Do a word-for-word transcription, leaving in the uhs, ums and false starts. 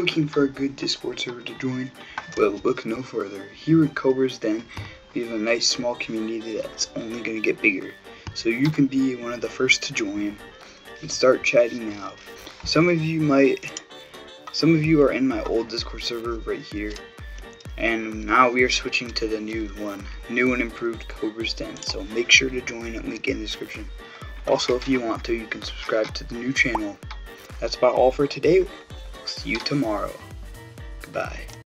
looking for a good Discord server to join? Well, look no further. Here at Cobra Den, we have a nice small community that's only going to get bigger. So you can be one of the first to join and start chatting now. Some of you might, some of you are in my old Discord server right here. And now we are switching to the new one, new and improved Cobra Den. So make sure to join, link in the description. Also, if you want to, you can subscribe to the new channel. That's about all for today. See you tomorrow. Goodbye.